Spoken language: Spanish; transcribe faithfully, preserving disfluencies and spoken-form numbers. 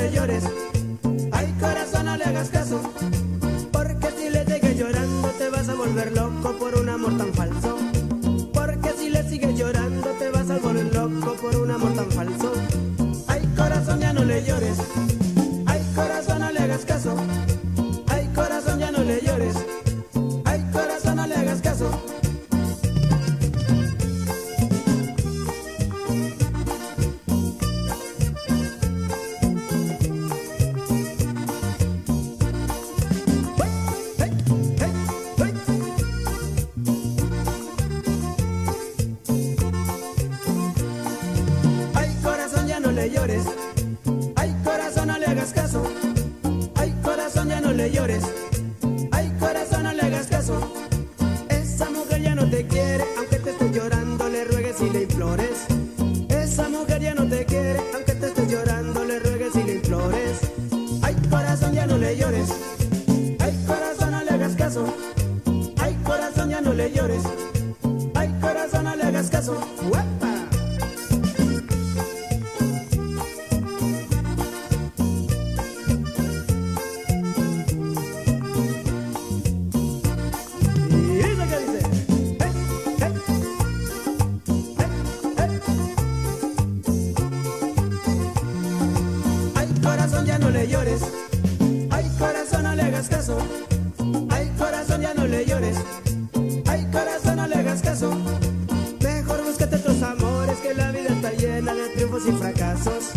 le llores. Ay, corazón, no le hagas caso, porque si le sigues llorando te vas a volver loco por un amor tan falso. Porque si le sigues llorando te vas a volver loco por un amor tan falso. Ay, corazón, ya no le llores. Ay, corazón, no le hagas caso. Ay, corazón, ya no le llores. Ay, corazón, no le hagas caso. No le llores. Ay, corazón, no le hagas caso. Ay, corazón, ya no le llores. Ay, corazón, no le hagas caso. Esa mujer ya no te quiere, aunque te estés llorando, le ruegues y le implores. Esa mujer ya no te quiere, aunque te estés llorando, le ruegues y le implores. Ay, corazón, ya no le llores. Ay, corazón, no le hagas caso. Ay, corazón, ya no le llores. Ay, corazón, no le hagas caso. ¡Uepa! Ya no le llores. Ay, corazón, no le hagas caso. Ay, corazón, ya no le llores. Ay, corazón, no le hagas caso. Mejor búscate otros amores, que la vida está llena de triunfos y fracasos.